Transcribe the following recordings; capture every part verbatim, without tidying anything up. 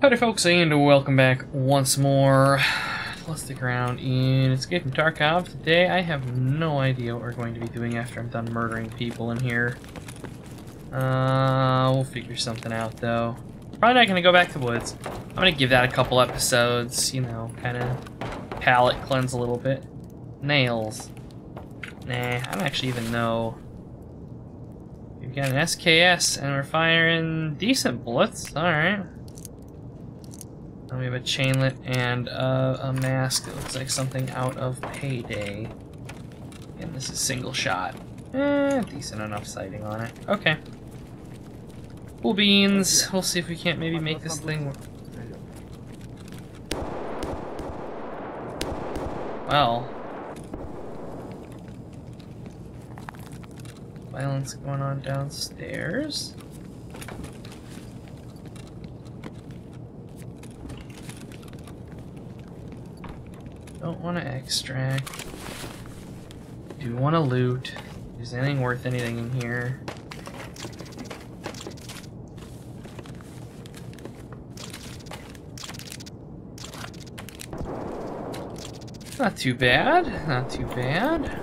Howdy folks, and welcome back once more. Let's stick around in Escape from Tarkov. Today I have no idea what we're going to be doing after I'm done murdering people in here. Uh, we'll figure something out though. Probably not going to go back to the woods. I'm going to give that a couple episodes, you know, kind of palate cleanse a little bit. Nails. Nah, I don't actually even know. We've got an S K S and we're firing decent bullets, alright. We have a chainlet and uh, a mask that looks like something out of Payday. And this is single shot. Eh, decent enough sighting on it. Okay. Cool beans. We'll see if we can't maybe make this thing work. Well. Violence going on downstairs. Don't want to extract. Do want to loot. Is anything worth anything in here? Not too bad. Not too bad.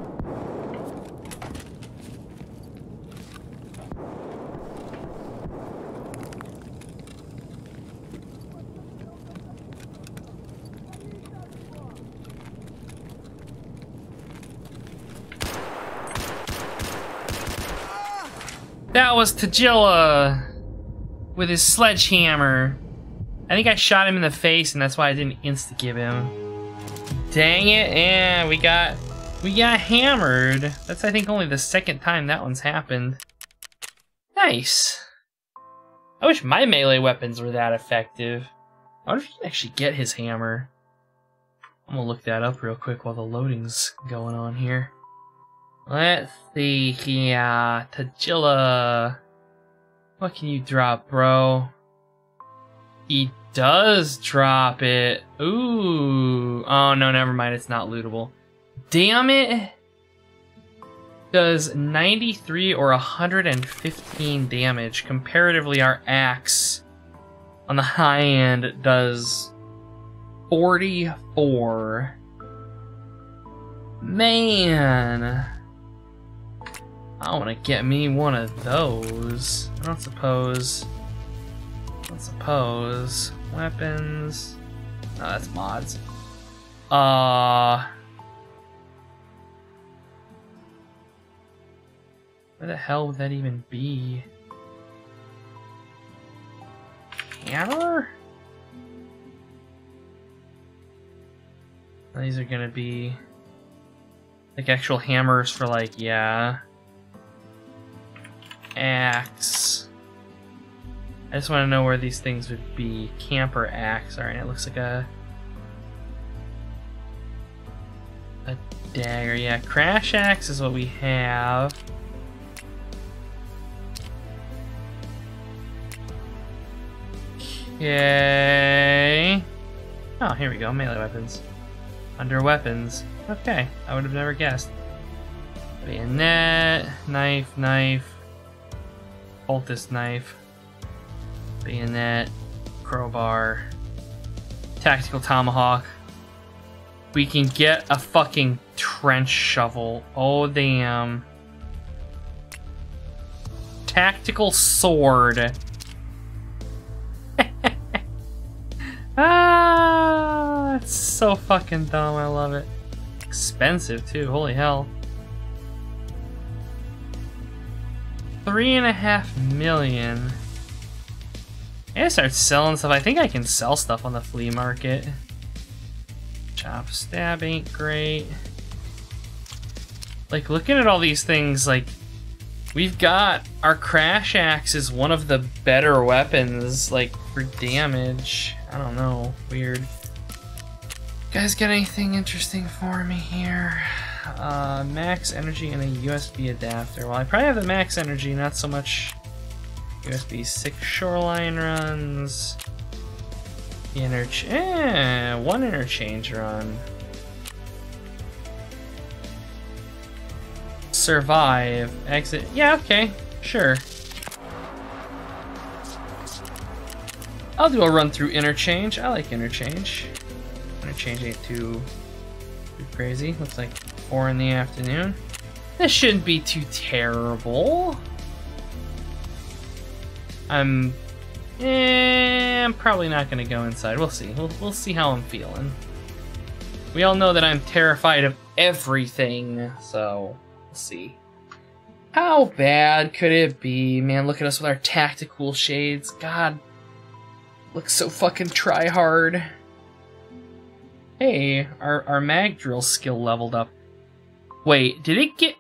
That was Tagilla with his sledgehammer. I think I shot him in the face, and that's why I didn't insta-give him. Dang it! Yeah, we got we got hammered. That's I think only the second time that one's happened. Nice. I wish my melee weapons were that effective. I wonder if you can actually get his hammer. I'm gonna look that up real quick while the loading's going on here. Let's see here. Tagilla. What can you drop, bro? He does drop it. Ooh. Oh, no, never mind. It's not lootable. Damn it. Does ninety-three or one hundred fifteen damage. Comparatively, our axe on the high end does forty-four. Man. I want to get me one of those. I don't suppose. I don't suppose. Weapons. No, that's mods. Uh. Where the hell would that even be? Hammer? These are gonna be like actual hammers for like, yeah. Axe. I just want to know where these things would be. Camper axe. Alright, it looks like a a dagger. Yeah, crash axe is what we have. Okay. Oh, here we go. Melee weapons. Under weapons. Okay, I would have never guessed. Bayonet, knife, knife. Cultist knife, bayonet, crowbar, tactical tomahawk. We can get a fucking trench shovel. Oh damn. Tactical sword. Ah, that's so fucking dumb. I love it. Expensive too. Holy hell. Three and a half million. I gotta start selling stuff. I think I can sell stuff on the flea market. Chop stab ain't great. Like, looking at all these things, like, we've got our crash axe is one of the better weapons, like, for damage. I don't know. Weird. You guys got anything interesting for me here? Uh, max energy and a U S B adapter. Well, I probably have the max energy, not so much U S B. Six shoreline runs. Interch eh, one interchange run. Survive. Exit. Yeah, okay. Sure. I'll do a run through interchange. I like interchange. Interchange ain't too, too crazy. Looks like four in the afternoon. This shouldn't be too terrible. I'm, eh, I'm probably not gonna go inside. We'll see. We'll, we'll see how I'm feeling. We all know that I'm terrified of everything, so we'll see. How bad could it be? Man, look at us with our tactical shades. God, looks so fucking try hard. Hey, our, our mag drill skill leveled up. Wait, did it get...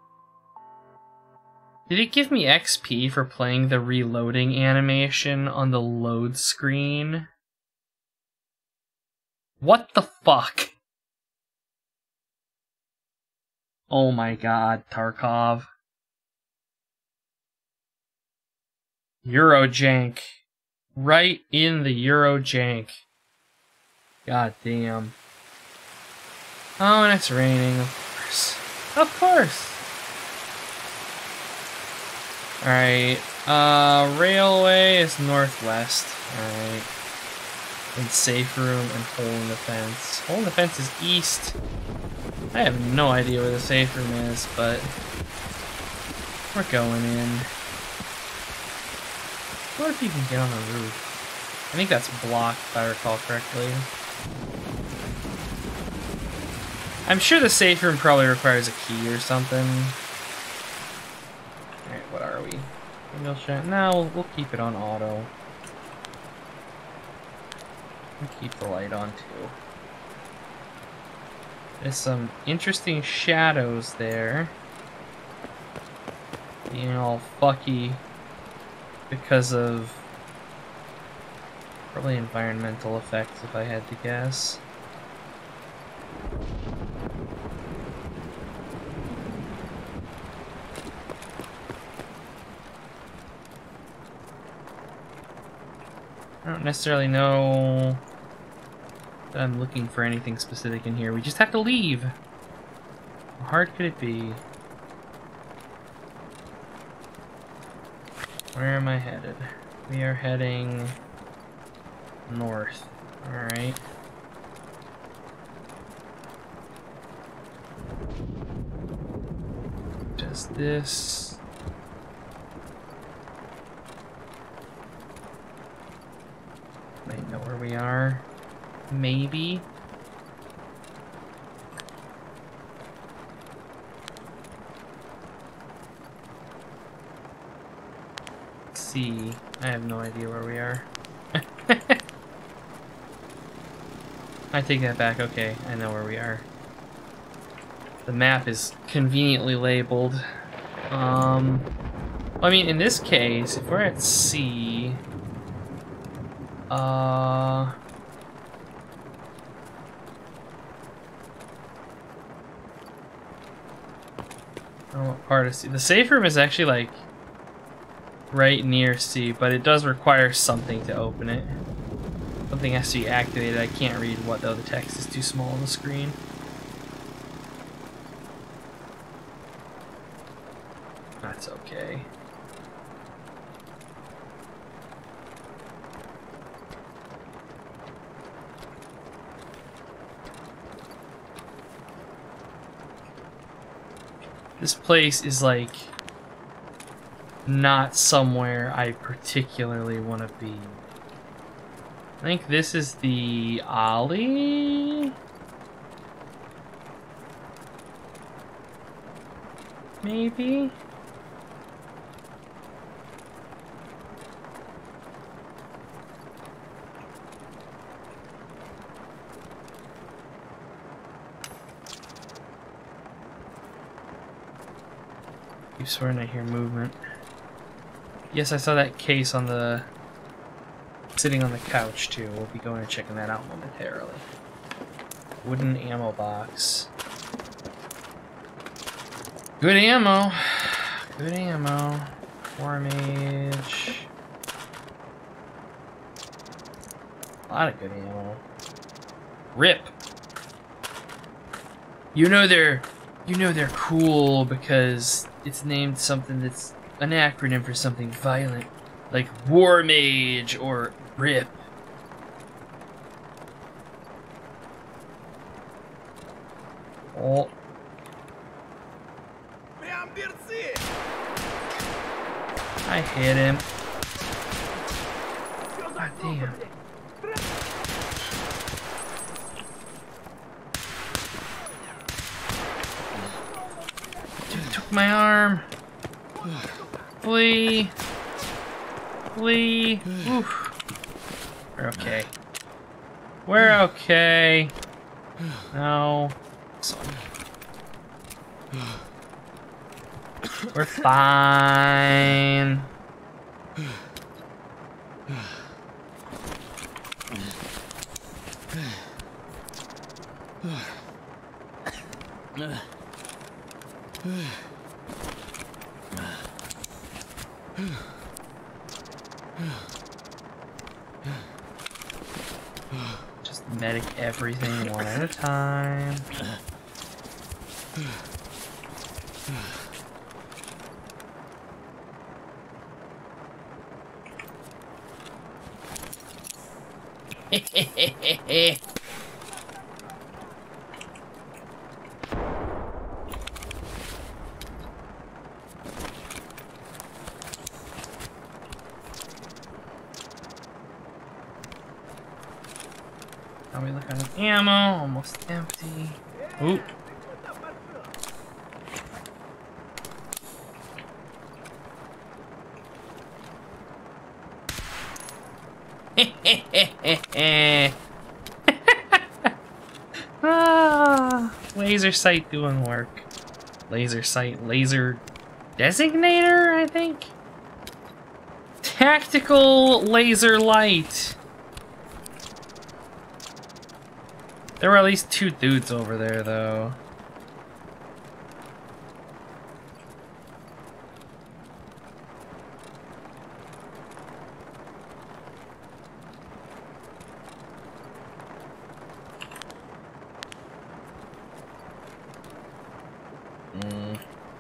Did it give me X P for playing the reloading animation on the load screen? What the fuck? Oh my god, Tarkov. Eurojank. Right in the Eurojank. God damn. Oh, and it's raining, of course. Of course! Alright, uh, railway is northwest. Alright. And safe room and hole in the fence. Hole in the fence is east. I have no idea where the safe room is, but we're going in. What if you can get on the roof? I think that's blocked, if I recall correctly. I'm sure the safe room probably requires a key or something. Alright, what are we? Window shut. No, we'll, we'll keep it on auto. We'll keep the light on too. There's some interesting shadows there. Being all fucky because of probably environmental effects, if I had to guess. I don't necessarily know that I'm looking for anything specific in here. We just have to leave. How hard could it be? Where am I headed? We are heading north. Alright. Does this... Might know where we are. Maybe. Let's see. I have no idea where we are. I take that back. Okay, I know where we are. The map is conveniently labeled. Um, I mean, in this case, if we're at C, uh. Oh, what part of C? The safe room is actually like right near C, but it does require something to open it. Something has to be activated. I can't read what though, the text is too small on the screen. That's okay. This place is like not somewhere I particularly want to be. I think this is the Ollie? Maybe? keep swearing I hear movement. Yes, I saw that case on the... sitting on the couch, too. We'll be going and checking that out momentarily. Wooden ammo box. Good ammo. Good ammo. Formage. A lot of good ammo. Rip. You know they're... You know they're cool because it's named something that's an acronym for something violent. Like War Mage or Rip. Oh. I hit him. God damn. Dude took my arm. Flee. Flee. Oof. We're okay. We're okay. No. We're fine. Just medic everything one at a time. Now we look out of ammo, almost empty. Ooh. Ah, laser sight doing work. Laser sight, laser designator, I think? Tactical laser light. There were at least two dudes over there, though. Mm.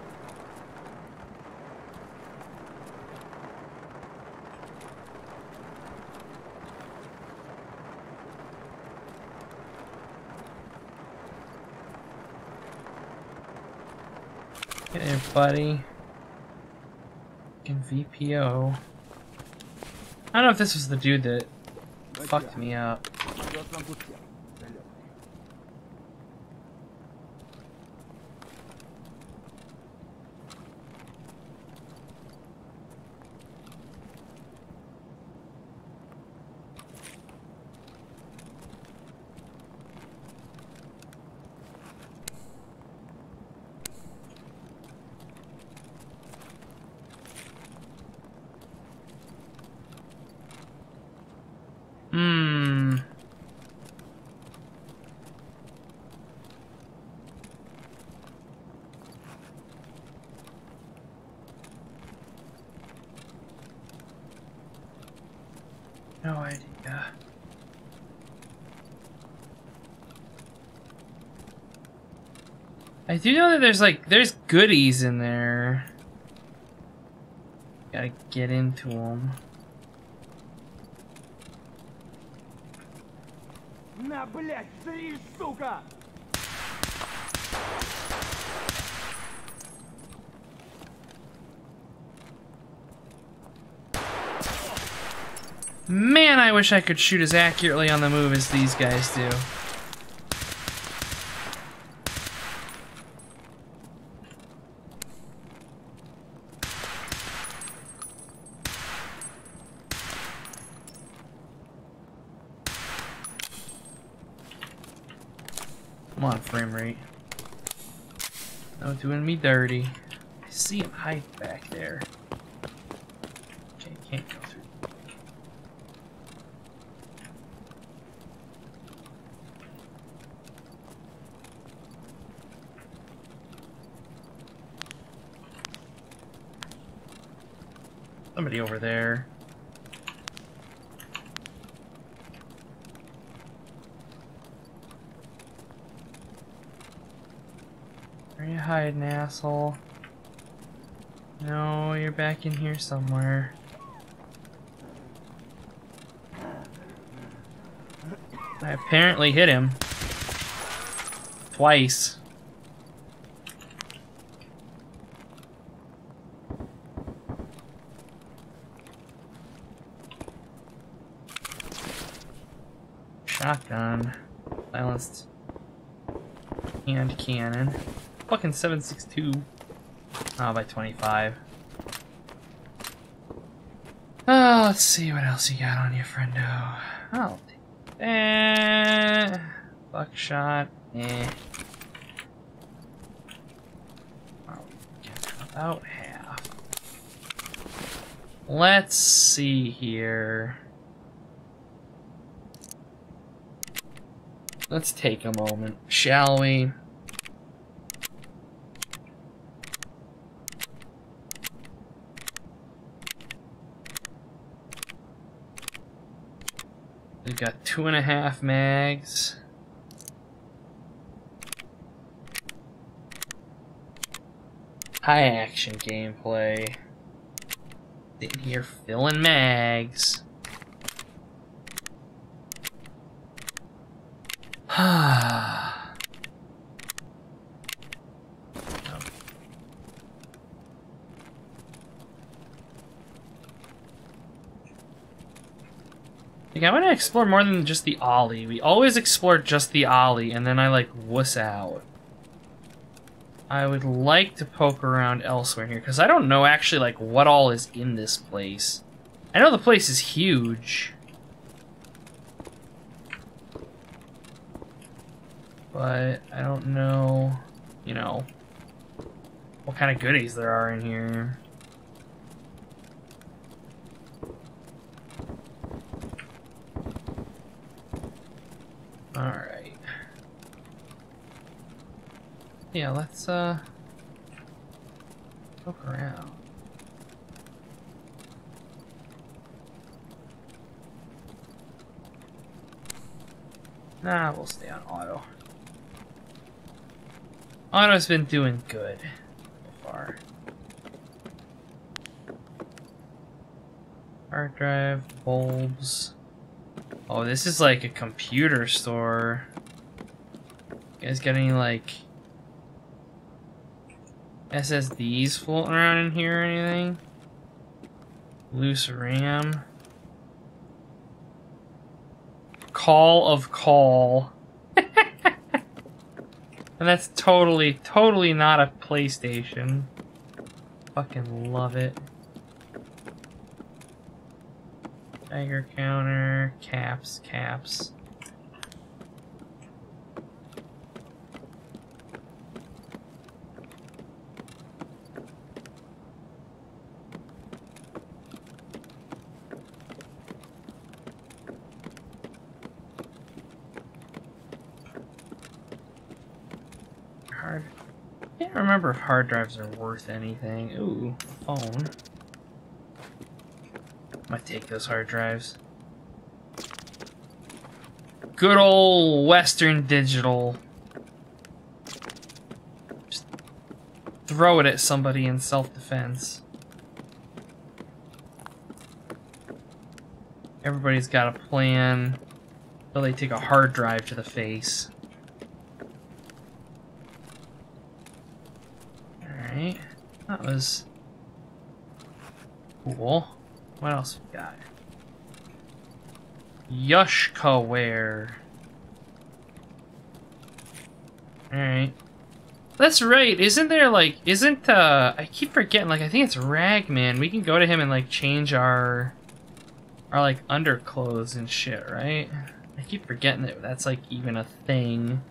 Get in, buddy. Fucking V P O. I don't know if this was the dude that fucked me up. Hmm. No idea. I do know that there's like, there's goodies in there. Gotta get into them. На, блядь, три, сука! Man, I wish I could shoot as accurately on the move as these guys do. Come on, frame rate. No doing me dirty. I see him hide back there. Okay, can't go through. Somebody over there. Where are you hiding, asshole? No, you're back in here somewhere. I apparently hit him. Twice. Shotgun. Silenced. Hand cannon. Fucking seven six two. Oh, by twenty-five. Oh, let's see what else you got on you, friendo. Oh, eh. Buckshot. Eh. Oh, about half. Let's see here. Let's take a moment, shall we? We've got two and a half mags. High action gameplay. Sitting here filling mags. Like, I want to explore more than just the ollie. We always explore just the ollie, and then I, like, wuss out. I would like to poke around elsewhere here, because I don't know, actually, like, what all is in this place. I know the place is huge. But I don't know, you know, what kind of goodies there are in here. Alright. Yeah, let's, uh, poke around. Nah, we'll stay on auto. Auto's been doing good so far. Hard drive, bulbs. Oh, this is like a computer store. You guys got any like S S Ds floating around in here or anything? Loose RAM. Call of Call. And that's totally, totally not a PlayStation. Fucking love it. Tiger counter, caps, caps. Hard. I can't remember if hard drives are worth anything. Ooh, phone. I'm gonna take those hard drives. Good old Western Digital. Just throw it at somebody in self-defense. Everybody's got a plan. So they take a hard drive to the face. Alright. That was cool. What else we got? Yushka ware. Alright. That's right, isn't there like, isn't, uh, I keep forgetting, like, I think it's Ragman. We can go to him and, like, change our, our, like, underclothes and shit, right? I keep forgetting that that's, like, even a thing.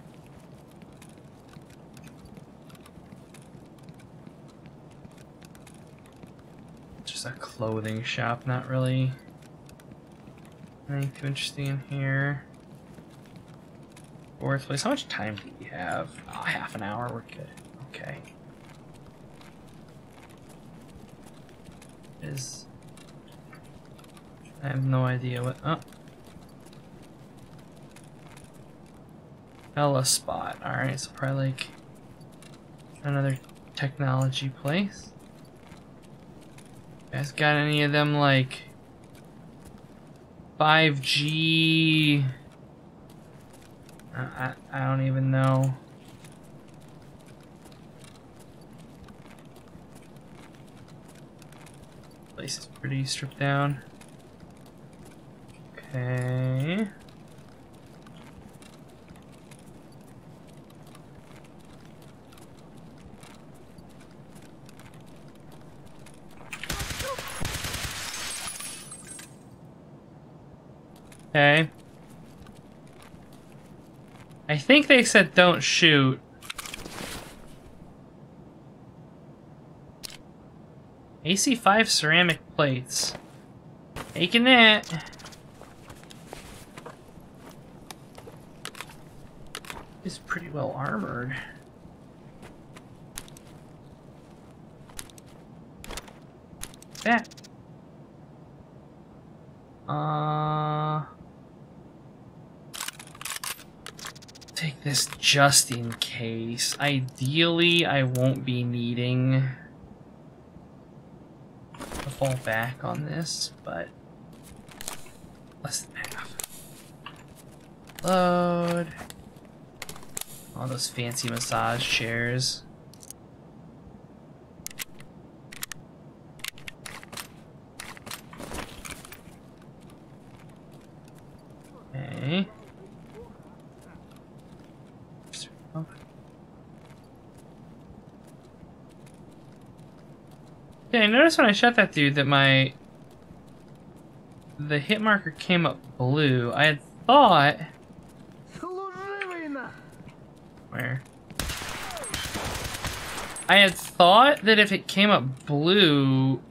Just a clothing shop, not really anything too interesting in here. Fourth place. How much time do we have? Oh, half an hour. We're good. Okay. Is I have no idea what. Oh, Ella spot. All right, so probably like another technology place. You guys got any of them like five G I, I, I don't even know. Place is pretty stripped down. Okay. Okay. I think they said don't shoot. A C five ceramic plates. Taking that. It's pretty well armored. That. Uh. Take this just in case. Ideally, I won't be needing to fall back on this, but less than half. Load. All those fancy massage chairs. Okay. Yeah, I noticed when I shot that dude that my the hit marker came up blue. I had thought where I had thought that if it came up blue,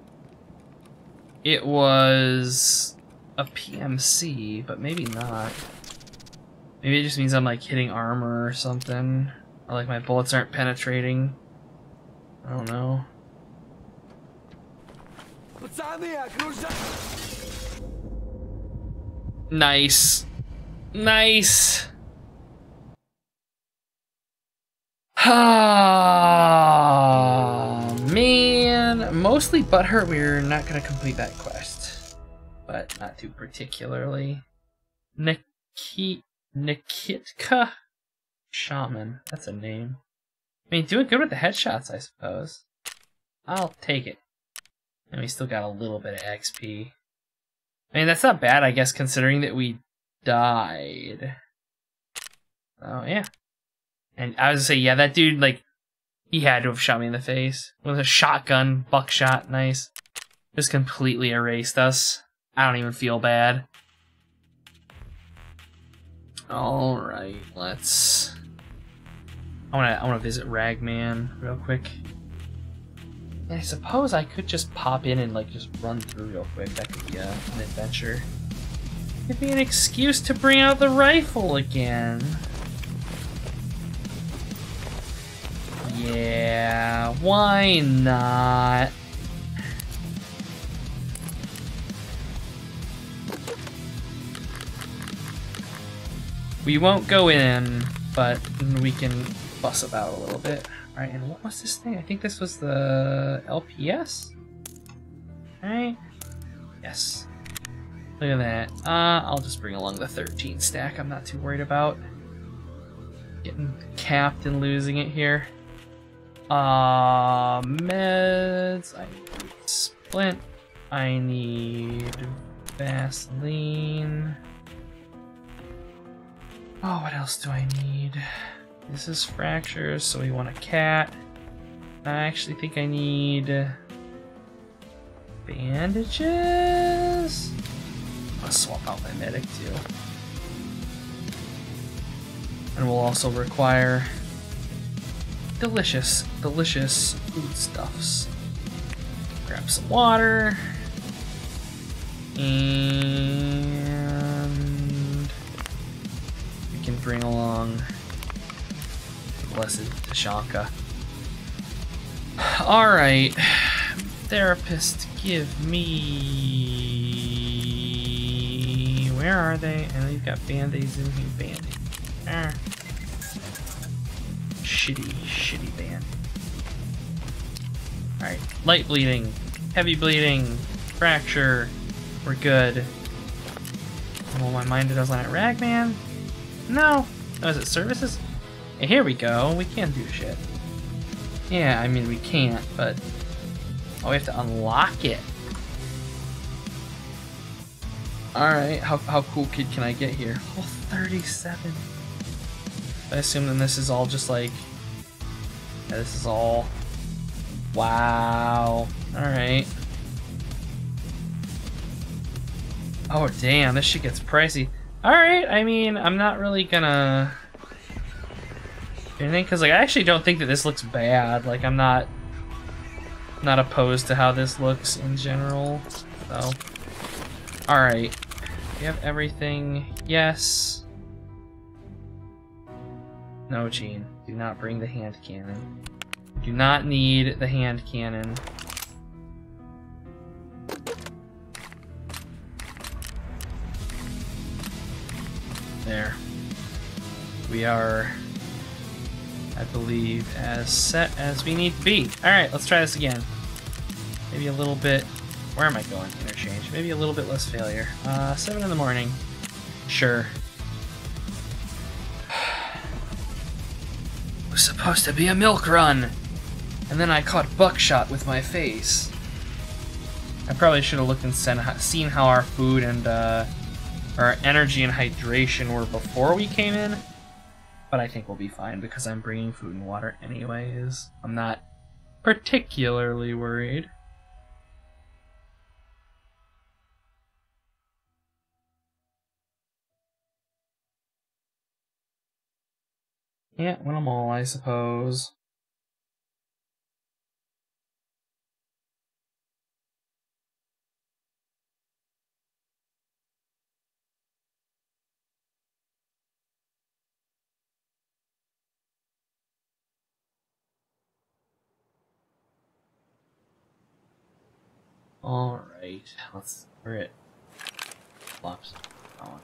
it was a P M C, but maybe not. Maybe it just means I'm like hitting armor or something, or like my bullets aren't penetrating. I don't know. Nice. Nice. Ah, man. Mostly butthurt we're not going to complete that quest. But not too particularly. Nikit Nikitka Shaman. That's a name. I mean, doing good with the headshots, I suppose. I'll take it. And we still got a little bit of X P. I mean, that's not bad, I guess, considering that we died. Oh, yeah. And I was gonna say, yeah, that dude, like, he had to have shot me in the face. With a shotgun, buckshot, nice. Just completely erased us. I don't even feel bad. Alright, let's... I wanna, I wanna visit Ragman real quick. And I suppose I could just pop in and like just run through real quick. That could be a, an adventure. Give me an excuse to bring out the rifle again. Yeah, why not? We won't go in, but we can fuss about a little bit. Alright, and what was this thing? I think this was the L P S? Alright. Yes. Look at that. Uh, I'll just bring along the thirteen stack. I'm not too worried about getting capped and losing it here. Uh, meds. I need splint. I need Vaseline. Oh, what else do I need? This is fractures, so we want a cat. I actually think I need bandages. I'm gonna swap out my medic too. And we'll also require delicious, delicious foodstuffs. Grab some water. And we can bring along Blessed Tashanka. Alright. Therapist, give me... Where are they? And we've got band-aids in here. Band-aid. Ah. Shitty, shitty band. Alright. Light bleeding. Heavy bleeding. Fracture. We're good. Oh, my mind goes on at Ragman? No. Oh, is it services? Yeah, here we go. We can do shit. Yeah, I mean, we can't, but... Oh, we have to unlock it. Alright, how, how cool kid can I get here? Oh, thirty-seven. I assume then this is all just like... Yeah, this is all... Wow. Alright. Oh, damn, this shit gets pricey. Alright, I mean, I'm not really gonna... Anything, because like, I actually don't think that this looks bad. Like, I'm not... Not opposed to how this looks in general. So... Alright. We have everything. Yes. No, Gene. Do not bring the hand cannon. Do not need the hand cannon. There. We are, I believe, as set as we need to be. Alright, let's try this again. Maybe a little bit... Where am I going? Interchange. Maybe a little bit less failure. Uh, seven in the morning. Sure. It was supposed to be a milk run! And then I caught buckshot with my face. I probably should have looked and seen how our food and uh, our energy and hydration were before we came in. But I think we'll be fine because I'm bringing food and water anyways. I'm not particularly worried. Can't win them all, I suppose. Alright, let's... Where it flops on.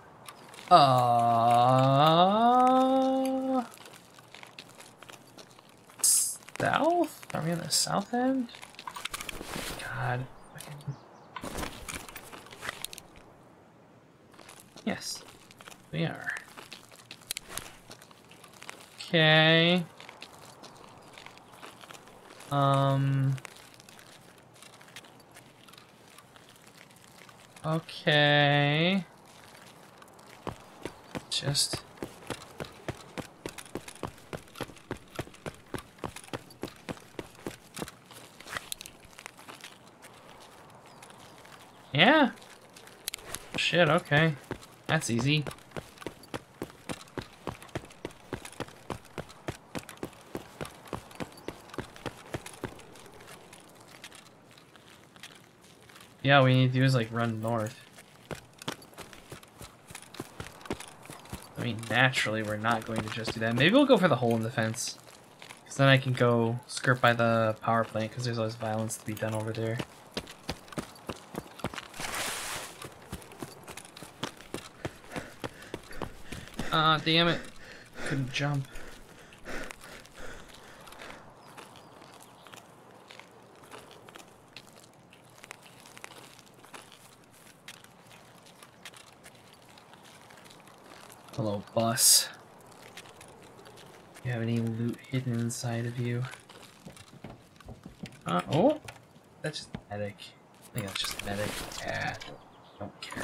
Uh... South? Are we on the south end? God. Yes, we are. Okay. Um... Okay. Just... Yeah. Shit, okay. That's easy. Yeah, what we need to do is like run north. I mean, naturally, we're not going to just do that. Maybe we'll go for the hole in the fence. Because then I can go skirt by the power plant, because there's always violence to be done over there. Ah, uh, damn it. Couldn't jump. Hello, bus. Do you have any loot hidden inside of you? Uh, oh! That's just medic. I think that's just medic. Yeah, don't care.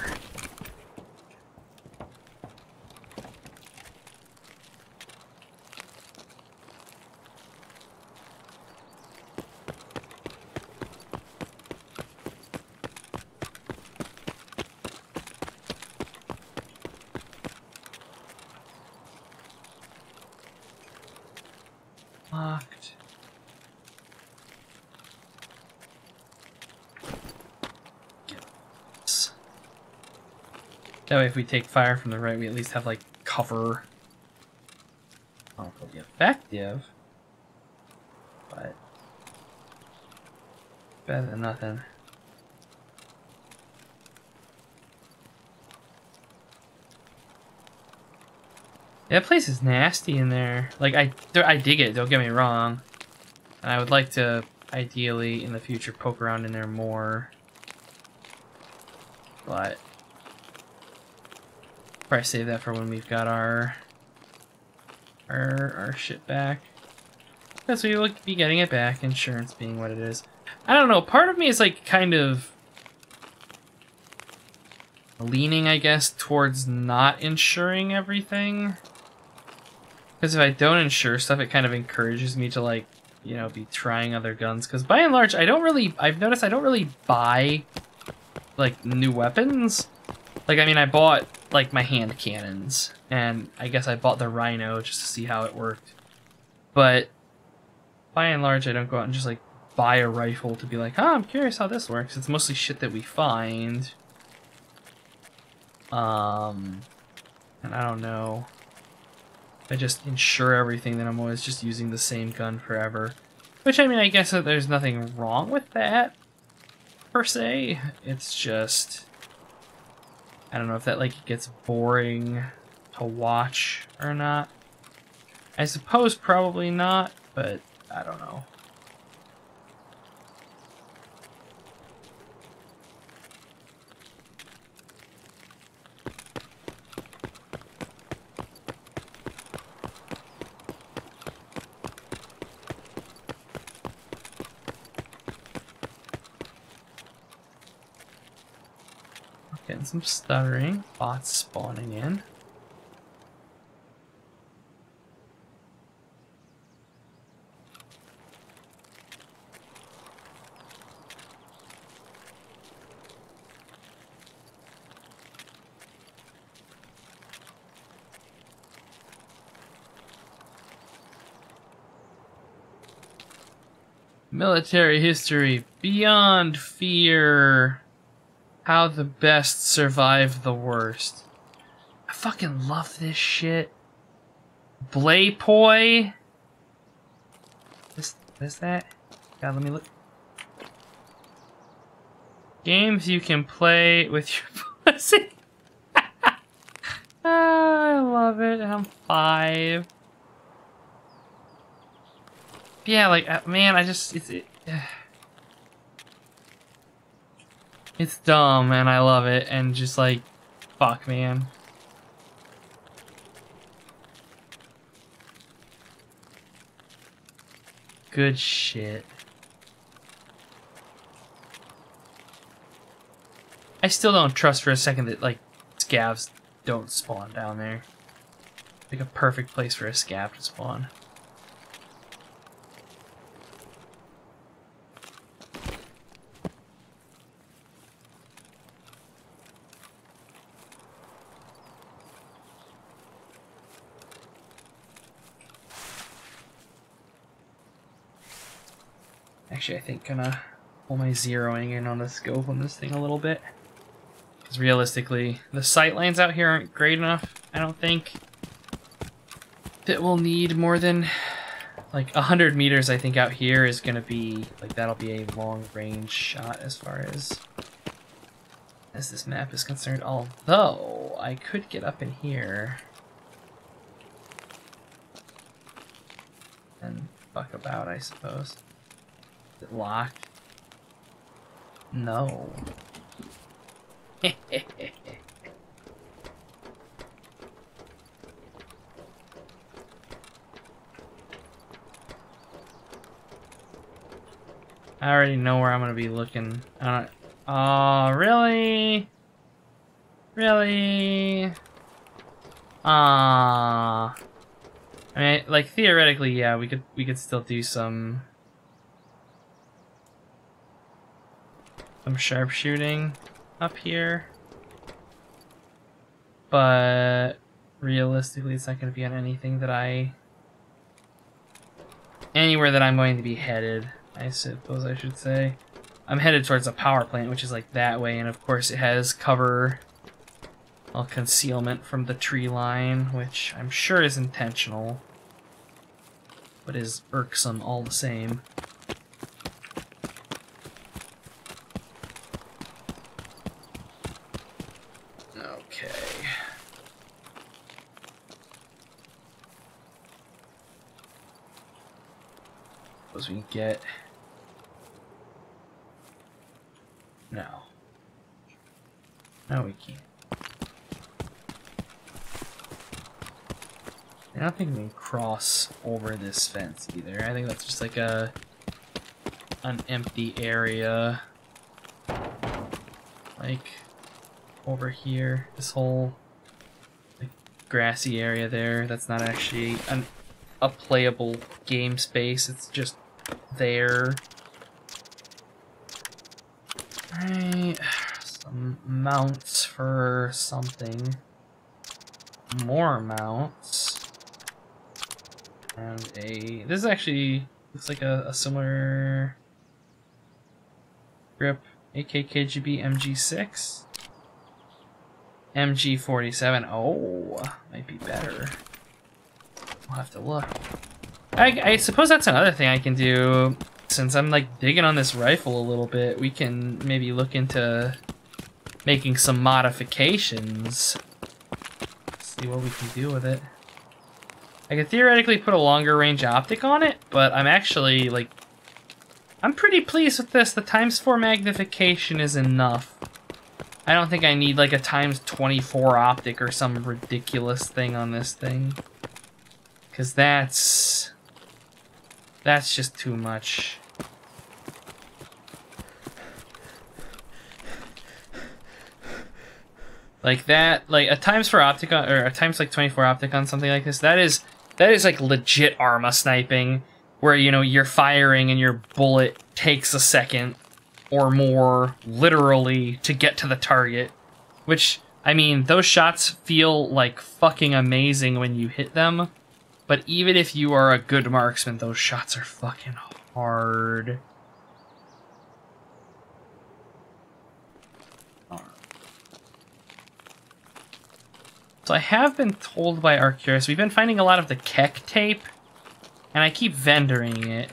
Locked. Yes. That way if we take fire from the right, we at least have like cover. I don't know if it'll be effective, but better than nothing. That place is nasty in there. Like, I, I dig it, don't get me wrong. And I would like to, ideally, in the future, poke around in there more. But probably save that for when we've got our our, our shit back. Because we will be getting it back, insurance being what it is. I don't know, part of me is like kind of leaning, I guess, towards not insuring everything. Because if I don't insure stuff, it kind of encourages me to, like, you know, be trying other guns. Because by and large, I don't really, I've noticed I don't really buy, like, new weapons. Like, I mean, I bought, like, my hand cannons. And I guess I bought the Rhino just to see how it worked. But by and large, I don't go out and just, like, buy a rifle to be like, oh, I'm curious how this works. It's mostly shit that we find. Um, and I don't know. I just insure everything, then I'm always just using the same gun forever. Which, I mean, I guess that there's nothing wrong with that, per se. It's just, I don't know if that, like, gets boring to watch or not. I suppose probably not, but I don't know. Getting some stuttering, bots spawning in. Military history beyond fear. How the best survive the worst. I fucking love this shit. Blaypoi. This, what is that? God, let me look. Games you can play with your pussy. I love it. I'm five. Yeah, like, uh, man, I just, it's, it, uh, it's dumb, and I love it, and just like, fuck, man. Good shit. I still don't trust for a second that, like, scavs don't spawn down there. Like a perfect place for a scav to spawn. Actually, I think gonna pull my zeroing in on the scope on this thing a little bit. Because realistically, the sight lines out here aren't great enough, I don't think. That we'll need more than, like, one hundred meters, I think, out here is gonna be, like, that'll be a long-range shot as far as, as this map is concerned. Although, I could get up in here and fuck about, I suppose. Is it locked? No. I already know where I'm gonna be looking. I don't. Oh, really? Really? Ah. I mean, like, theoretically, yeah, we could we could still do some some sharpshooting up here, but realistically, it's not going to be on anything that I anywhere that I'm going to be headed. I suppose I should say. I'm headed towards a power plant, which is like that way, and of course it has cover, well, concealment from the tree line, which I'm sure is intentional, but is irksome all the same. Okay. Suppose we can get... No. No, we can't. I don't think we can cross over this fence either. I think that's just like a an empty area. Like over here, this whole like, grassy area there. That's not actually an, a playable game space. It's just there. Alright, some mounts for something. More mounts. And a... This is actually... looks like a, a similar... grip. A K K G B M G six. M G forty-seven. Oh, might be better. We'll have to look. I, I suppose that's another thing I can do. Since I'm like digging on this rifle a little bit, we can maybe look into making some modifications. See what we can do with it. I could theoretically put a longer range optic on it, but I'm actually like, I'm pretty pleased with this. The times four magnification is enough. I don't think I need like a times twenty-four optic or some ridiculous thing on this thing. Cause that's, that's just too much. Like that, like a times four optic on, or a times like twenty-four optic on something like this, that is, that is like legit Arma sniping, where, you know, you're firing and your bullet takes a second or more, literally, to get to the target. Which, I mean, those shots feel like fucking amazing when you hit them, but even if you are a good marksman, those shots are fucking hard. So I have been told by Arcturus, we've been finding a lot of the Keck tape, and I keep vendoring it.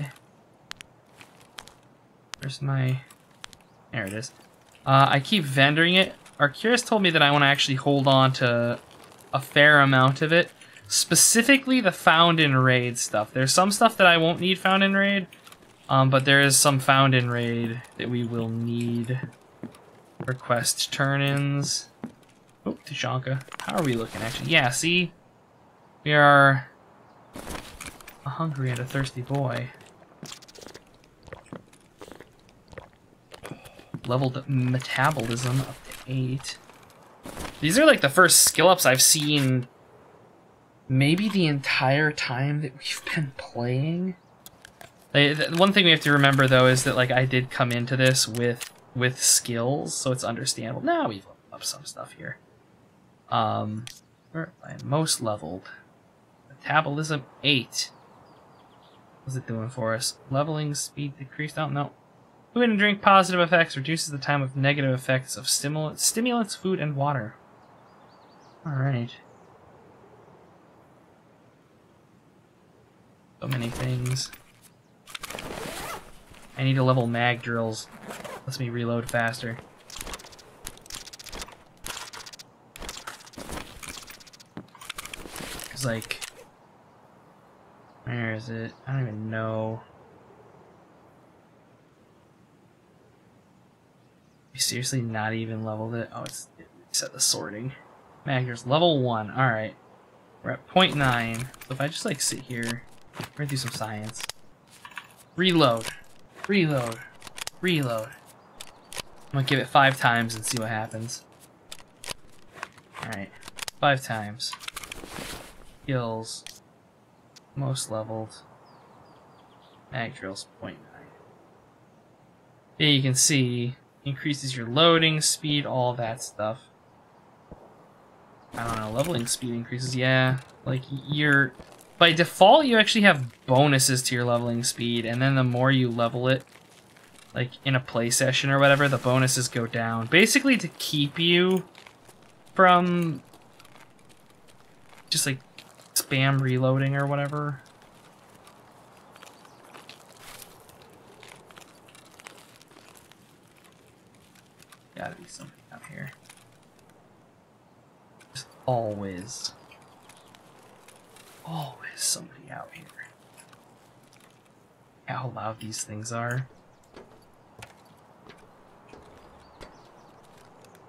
Where's my... There it is. Uh, I keep vendoring it. Arcturus told me that I want to actually hold on to a fair amount of it. Specifically the found in raid stuff. There's some stuff that I won't need found in raid, um, but there is some found in raid that we will need. Request turn-ins. Oh, Tushonka. How are we looking, actually? Yeah, see? We are a hungry and a thirsty boy. Leveled metabolism up to eight. These are like the first skill ups I've seen maybe the entire time that we've been playing. Like, one thing we have to remember though is that like I did come into this with with skills, so it's understandable. Now we've leveled up some stuff here. Um, where am I most leveled? Metabolism eight. What's it doing for us? Leveling speed decreased. Oh no. Food and drink positive effects reduces the time of negative effects of stimulants, stimulants, food, and water. Alright. So many things. I need to level mag drills. Lets me reload faster. Cause like... Where is it? I don't even know. You seriously not even leveled it? Oh, it's it reset the sorting. Magner's level one. Alright. We're at point nine. So if I just like sit here, we're gonna do some science. Reload. Reload. Reload. I'm gonna give it five times and see what happens. Alright. Five times. Skills. Most leveled. Mag drills point nine. Yeah, you can see increases your loading speed, all that stuff. I don't know, leveling speed increases, yeah. Like, you're... By default, you actually have bonuses to your leveling speed, and then the more you level it, like, in a play session or whatever, the bonuses go down. Basically to keep you from... just, like, spam reloading or whatever. Gotta be something out here. There's always, always somebody out here. How loud these things are.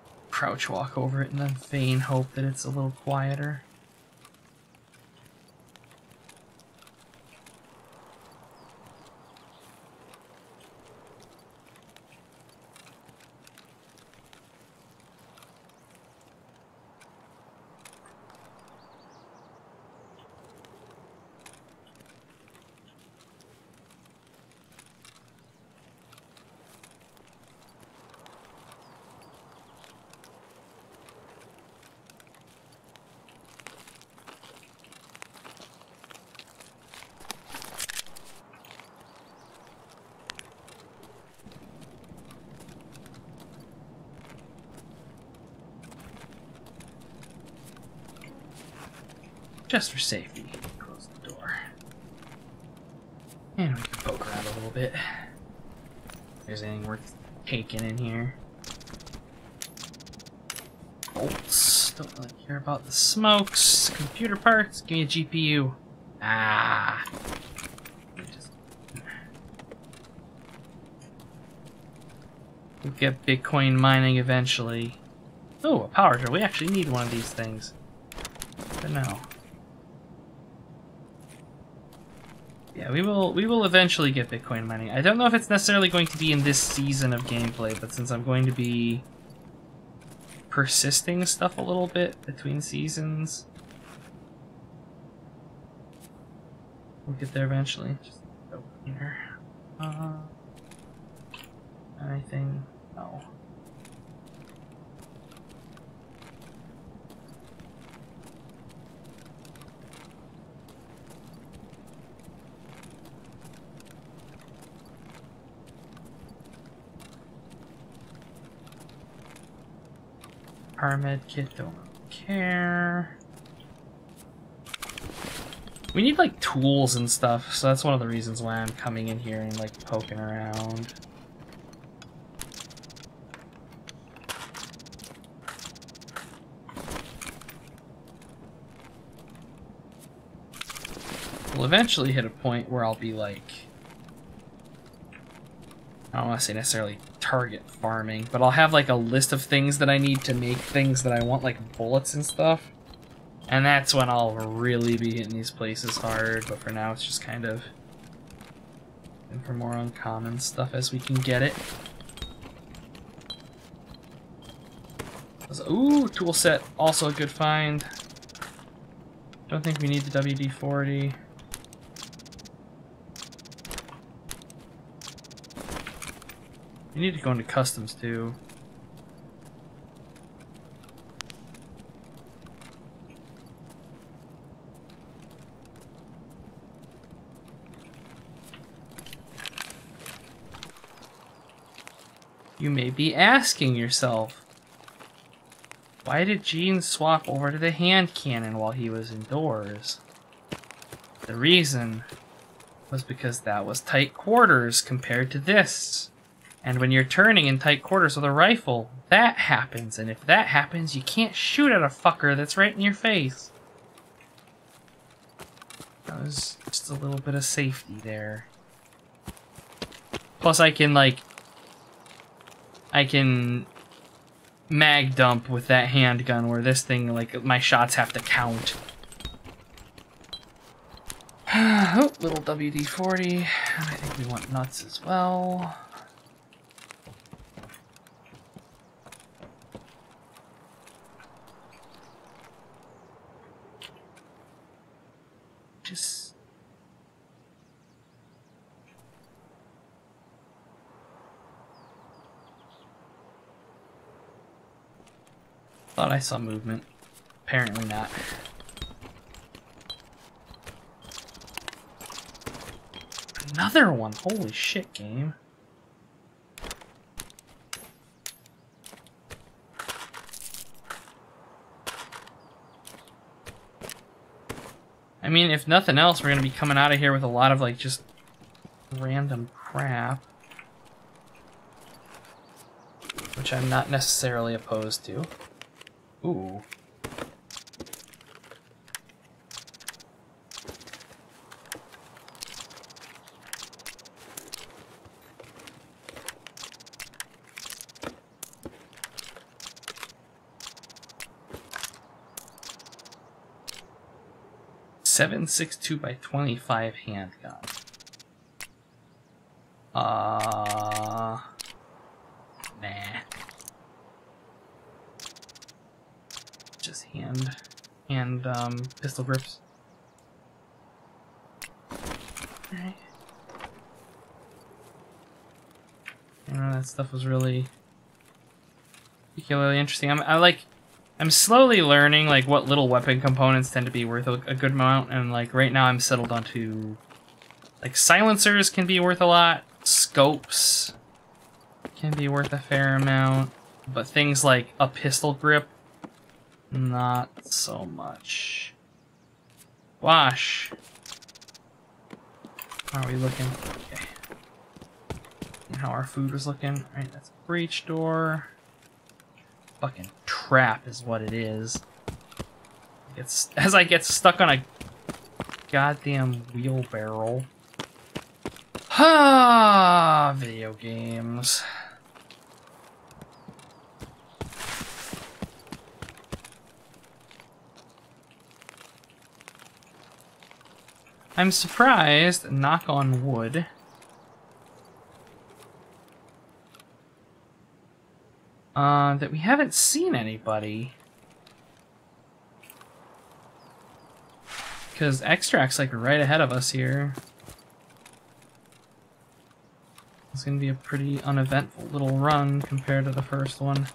Crouch walk over it and then feign hope that it's a little quieter. Just for safety, close the door. And we can poke around a little bit. If there's anything worth taking in here. Bolts. Don't really care about the smokes. Computer parts. Give me a G P U. Ah. Just... We'll get Bitcoin mining eventually. Oh, a power drill. We actually need one of these things. But no. Yeah, we will we will eventually get Bitcoin mining. I don't know if it's necessarily going to be in this season of gameplay, but since I'm going to be persisting stuff a little bit between seasons, we'll get there eventually. Just open here. Uh, anything? No. Our med kit, don't care. We need like tools and stuff, so that's one of the reasons why I'm coming in here and like poking around. We'll eventually hit a point where I'll be like, I don't want to say necessarily target farming, but I'll have like a list of things that I need to make things that I want, like bullets and stuff. And that's when I'll really be hitting these places hard, but for now it's just kind of looking for more uncommon stuff as we can get it. Ooh, tool set, also a good find. Don't think we need the W D forty. You need to go into customs too. You may be asking yourself, why did Gene swap over to the hand cannon while he was indoors? The reason was because that was tight quarters compared to this. And when you're turning in tight quarters with a rifle, that happens. And if that happens, you can't shoot at a fucker that's right in your face. That was just a little bit of safety there. Plus I can, like... I can... mag dump with that handgun, where this thing, like, my shots have to count. Oh, little W D forty. And I think we want nuts as well. Just... Thought I saw movement. Apparently not. Another one! Holy shit, game. I mean, if nothing else, we're gonna be coming out of here with a lot of, like, just random crap. Which I'm not necessarily opposed to. Ooh. seven six two by twenty-five handgun. Uh, nah. Just hand, hand, um, pistol grips. Alright. You know, that stuff was really particularly interesting. I'm, I like, I'm slowly learning, like, what little weapon components tend to be worth a, a good amount, and, like, right now I'm settled onto, like, silencers can be worth a lot, scopes can be worth a fair amount, but things like a pistol grip, not so much. Wash. How are we looking? Okay. And how our food was looking. Alright, that's a breach door. Fucking trap is what it is. It's as I get stuck on a goddamn wheelbarrow. Ah, video games. I'm surprised, knock on wood, uh, that we haven't seen anybody. Because extract's like right ahead of us here. It's gonna be a pretty uneventful little run compared to the first one.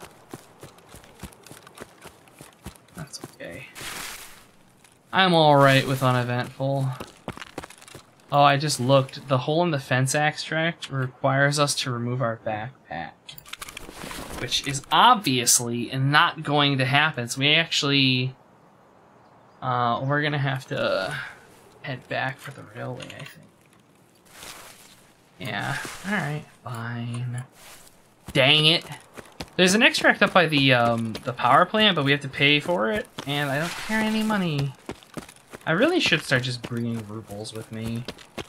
That's okay. I'm alright with uneventful. Oh, I just looked. The hole in the fence extract requires us to remove our backpack. Which is obviously not going to happen. So we actually... Uh, we're gonna have to head back for the railway, I think. Yeah, alright, fine. Dang it. There's an extract up by the, um, the power plant, but we have to pay for it, and I don't carry any money. I really should start just bringing rubles with me.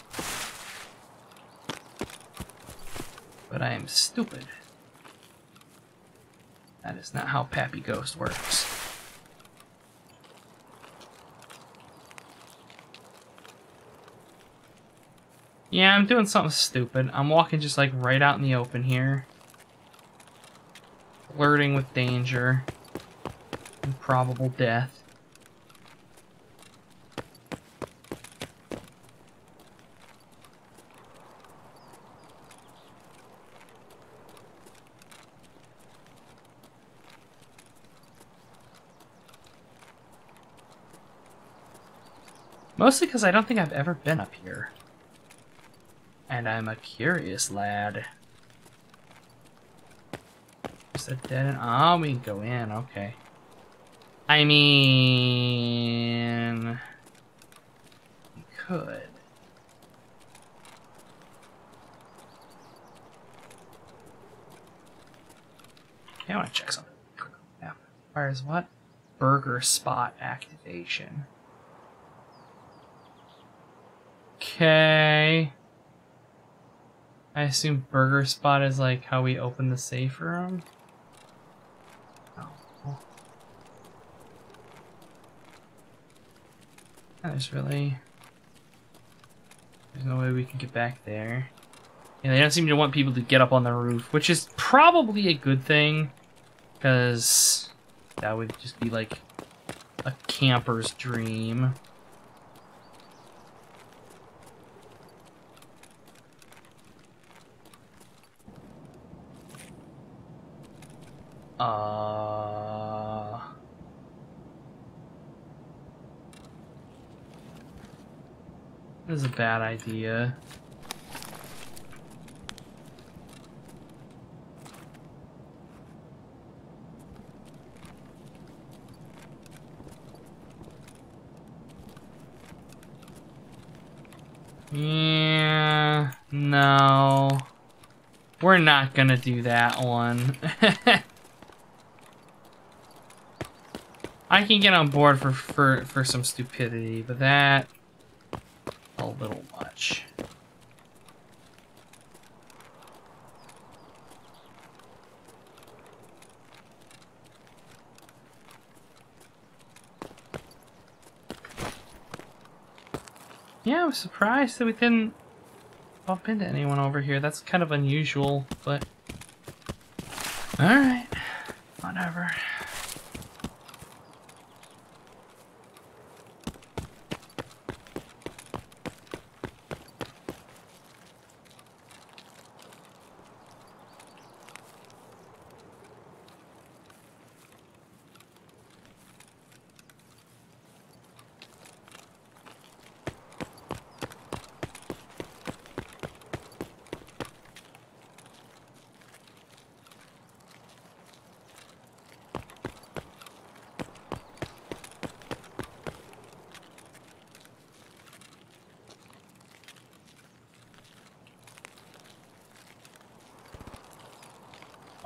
But I am stupid. That is not how Pappy Ghost works. Yeah, I'm doing something stupid. I'm walking just like right out in the open here. Flirting with danger. And probable death. Mostly because I don't think I've ever been up here. And I'm a curious lad. Is that dead end? Oh, we can go in, okay. I mean... we could. Okay, I want to check something. Yeah. Requires what? Burger spot activation. Okay. I assume burger spot is like how we open the safe room. Oh. There's really... there's no way we can get back there. Yeah, they don't seem to want people to get up on the roof, which is probably a good thing, because that would just be like a camper's dream. Uh... This is a bad idea. Yeah, no. We're not gonna do that one. I can get on board for, for, for some stupidity, but that... a little much. Yeah, I was surprised that we didn't bump into anyone over here. That's kind of unusual, but... alright. Whatever.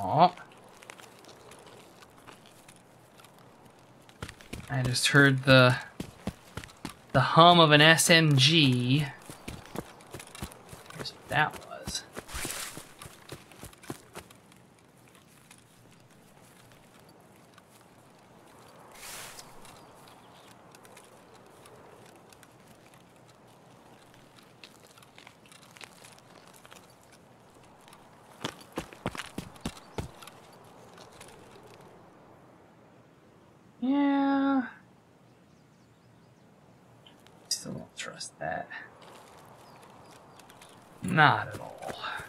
Aw. I just heard the the hum of an S M G. Here's what that was. Yeah. Still don't trust that. Not at all.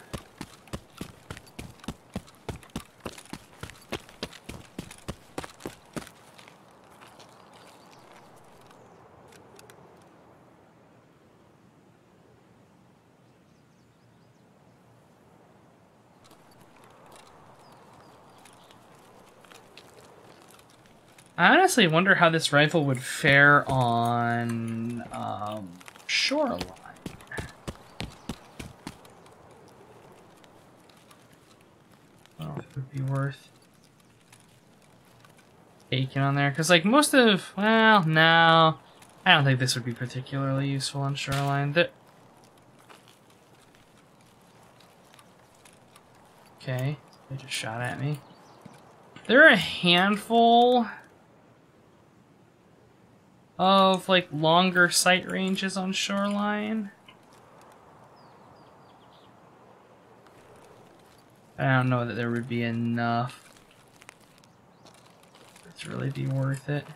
I honestly wonder how this rifle would fare on um, shoreline. I don't know if it would be worth taking on there. Because, like, most of... Well, no. I don't think this would be particularly useful on shoreline. The... Okay. They just shot at me. There are a handful of, like, longer sight ranges on shoreline. I don't know that there would be enough to really be worth it.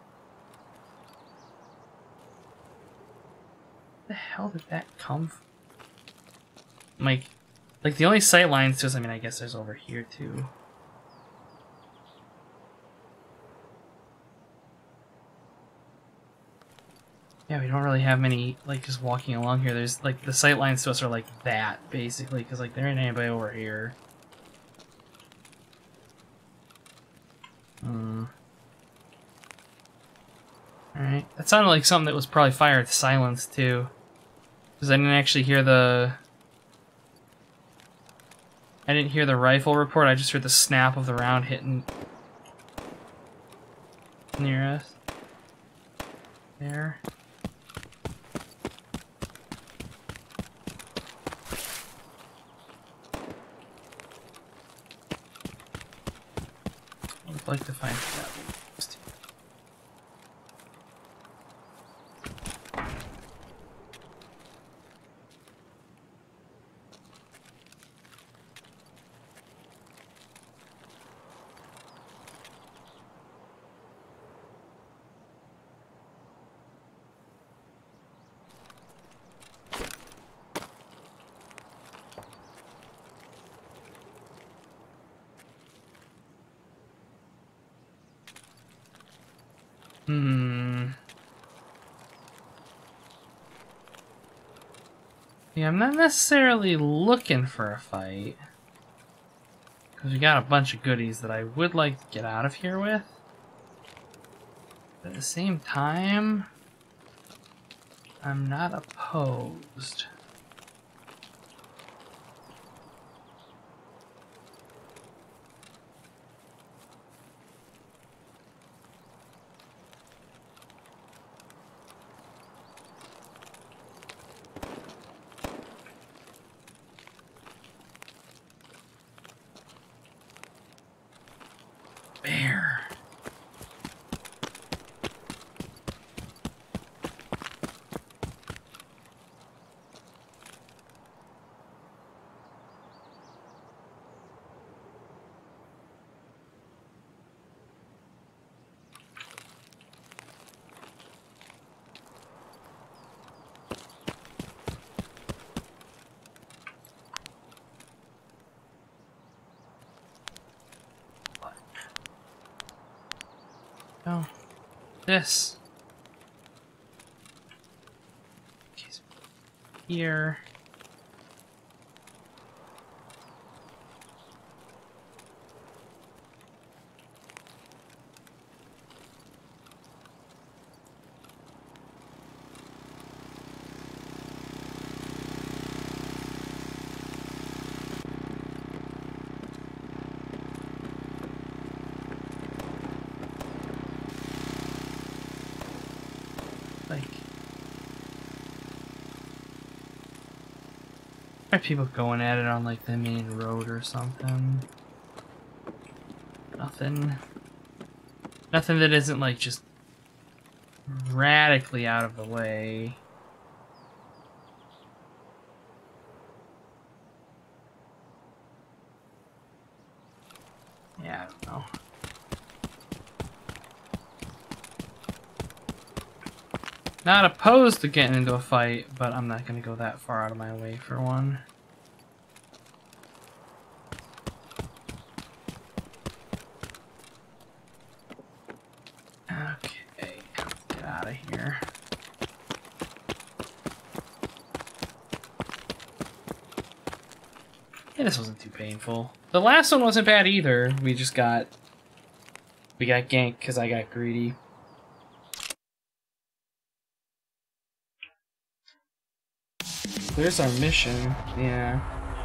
Where the hell did that come from? Like, like the only sight lines to us, I mean, I guess there's over here too. Yeah, we don't really have many, like, just walking along here. There's, like, the sight lines to us are like that, basically, because, like, there ain't anybody over here. Hmm. Alright. That sounded like something that was probably fired silenced, too. Because I didn't actually hear the... I didn't hear the rifle report, I just heard the snap of the round hitting near us. There. I'd like to find that one. Hmm. Yeah, I'm not necessarily looking for a fight. Because we got a bunch of goodies that I would like to get out of here with. But at the same time, I'm not opposed. Bear. Oh, this. Here. Like, are people going at it on like the main road or something? Nothing. Nothing that isn't like just radically out of the way. Yeah, I don't know. Not opposed to getting into a fight, but I'm not going to go that far out of my way for one. Okay, get out of here. Yeah, this wasn't too painful. The last one wasn't bad either. We just got... We got ganked because I got greedy. There's our mission. Yeah.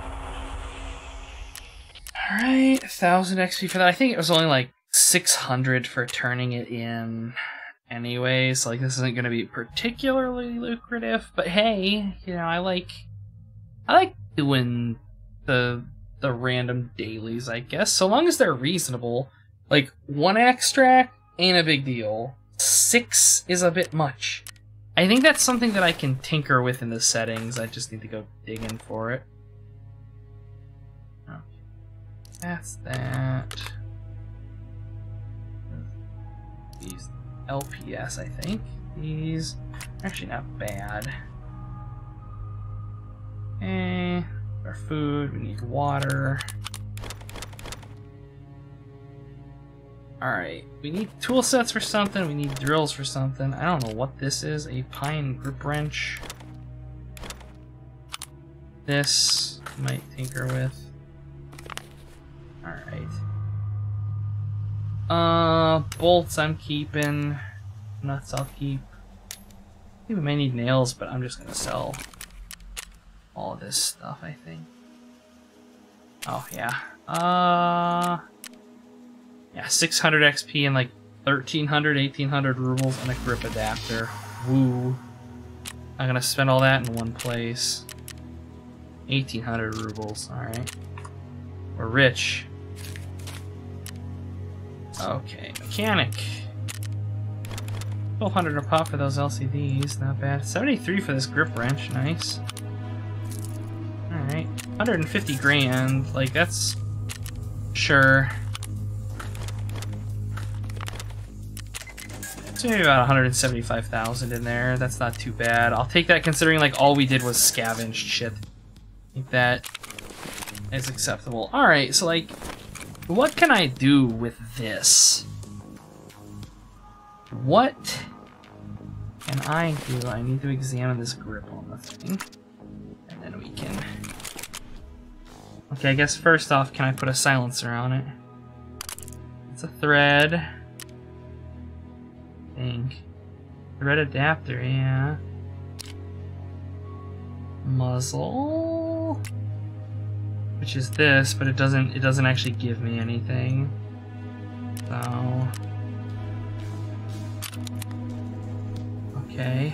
Alright, one thousand X P for that. I think it was only like six hundred for turning it in anyways. Like, this isn't going to be particularly lucrative, but hey, you know, I like... I like doing the the random dailies, I guess, so long as they're reasonable. Like, one extract ain't a big deal. Six is a bit much. I think that's something that I can tinker with in the settings. I just need to go digging for it. Okay. That's that. These L P S, I think. These are actually not bad. Okay. Our food, we need water. Alright, we need tool sets for something, we need drills for something. I don't know what this is. A pine grip wrench. This I might tinker with. Alright. Uh, bolts I'm keeping. Nuts I'll keep. I think we may need nails, but I'm just gonna sell all of this stuff, I think. Oh, yeah. Uh... Yeah, six hundred X P and like thirteen hundred, eighteen hundred rubles and a grip adapter. Woo. I'm gonna spend all that in one place. eighteen hundred rubles, alright. We're rich. Okay, mechanic. twelve hundred a pop for those L C Ds, not bad. seventy-three for this grip wrench, nice. Alright, one hundred fifty grand, like that's... Sure. So maybe about one hundred seventy-five thousand in there. That's not too bad. I'll take that considering like all we did was scavenge shit. I think that is acceptable. Alright, so like, what can I do with this? What can I do? I need to examine this grip on the thing. And then we can... Okay, I guess first off, can I put a silencer on it? It's a thread. Think. Thread adapter, yeah. Muzzle, which is this, but it doesn't. It doesn't actually give me anything. So, okay.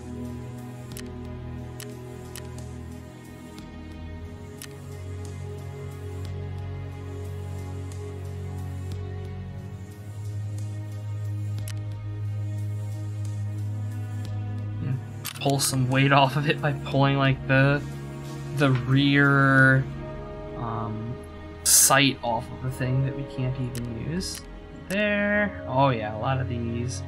Pull some weight off of it by pulling like the the rear um, sight off of the thing that we can't even use. There. Oh yeah, a lot of these.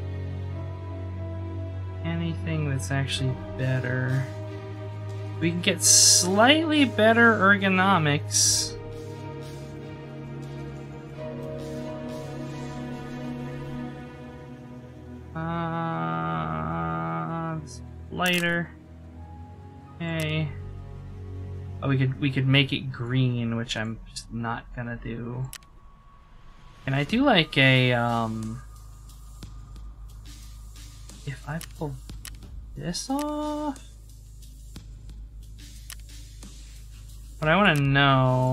Anything that's actually better. We can get slightly better ergonomics. Lighter. Okay. Oh, we could we could make it green, which I'm just not gonna do. Can I do like a um? If I pull this off, what I want to know.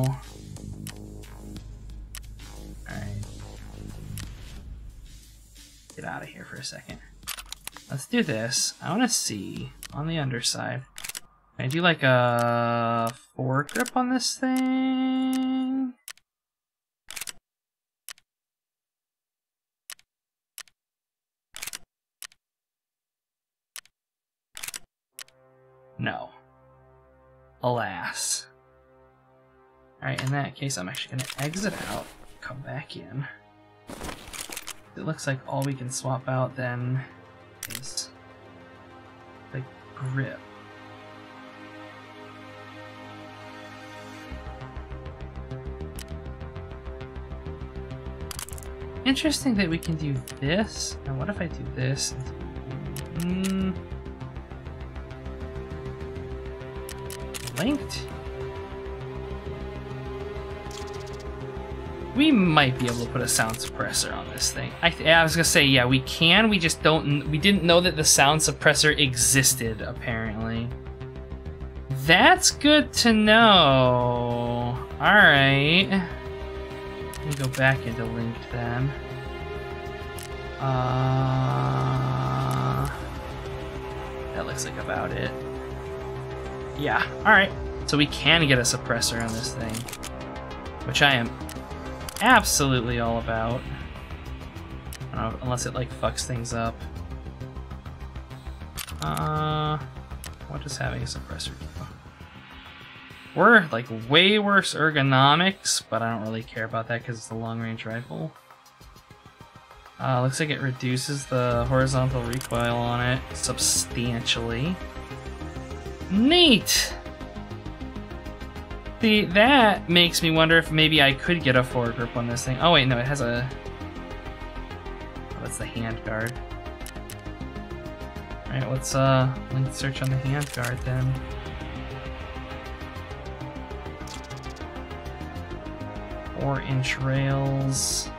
All right. Get out of here for a second. let's do this. I want to see on the underside. Can I do like a foregrip on this thing? No. Alas. Alright, in that case, I'm actually going to exit out, come back in. It looks like all we can swap out then is the grip. Interesting that we can do this. And what if I do this? Mm. Linked? We might be able to put a sound suppressor on this thing. I, th I was gonna say, yeah, we can. We just don't. We didn't know that the sound suppressor existed. Apparently, that's good to know. All right, let me go back into linked then. Uh, that looks like about it. Yeah. All right. So we can get a suppressor on this thing, which I am absolutely all about. I don't know, unless it like fucks things up. Uh, what does having a suppressor do? We're like way worse ergonomics, but I don't really care about that because it's a long-range rifle. Uh, looks like it reduces the horizontal recoil on it substantially. Neat! See, that makes me wonder if maybe I could get a foregrip on this thing. Oh wait, no, it has a... Oh, that's the hand guard. Alright, let's uh, link search on the hand guard then. Four inch rails.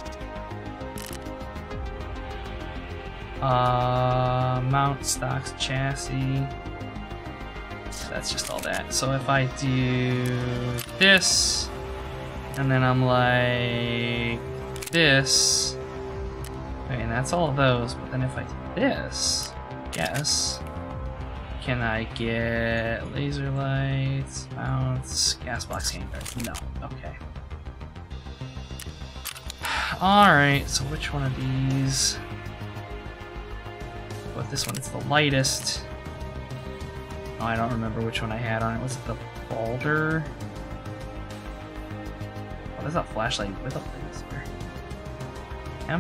Uh, mount stocks chassis. That's just all that. So if I do this, and then I'm like this, okay, and that's all of those, but then if I do this, yes, can I get laser lights, mounts, gas box handguards? No, okay. Alright, so which one of these? But this one is the lightest. Oh, I don't remember which one I had on it. Was it the Balder? What is that flashlight with a laser? Yeah.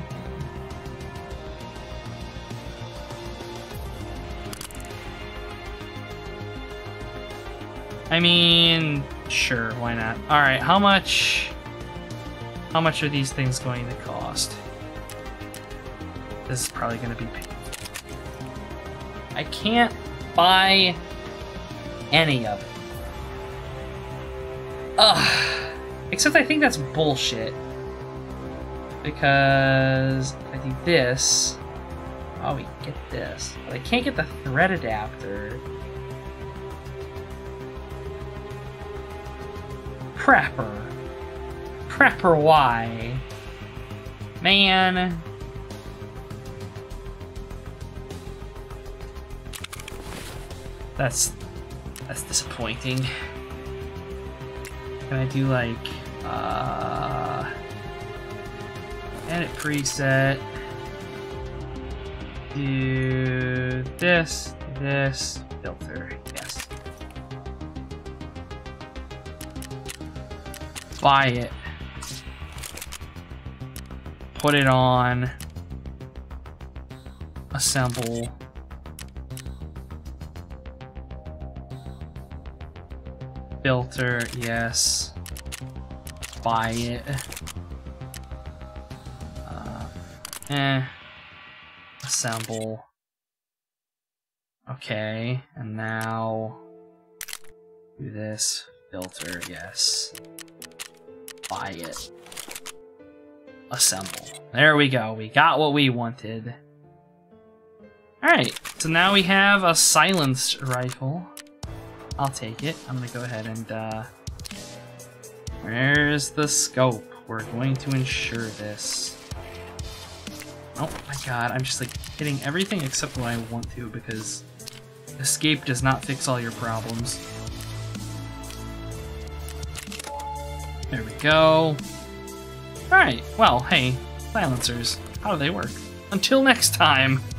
I mean, sure, why not? All right, how much? How much are these things going to cost? This is probably going to be painful. I can't buy any of it. Ugh. Except I think that's bullshit. Because if I do this, oh, we get this. But I can't get the thread adapter. Prepper. Prepper Y. Man. That's that's disappointing. Can I do like uh edit preset? Do this, this, filter, yes. Buy it. Put it on. Assemble. Filter, yes. Buy it. Uh, eh. Assemble. Okay, and now do this. Filter, yes. Buy it. Assemble. There we go. We got what we wanted. Alright, so now we have a silenced rifle. I'll take it. I'm gonna go ahead and, uh... where's the scope? We're going to ensure this. Oh my god, I'm just like hitting everything except what I want to because escape does not fix all your problems. There we go. Alright, well, hey, silencers, how do they work? Until next time!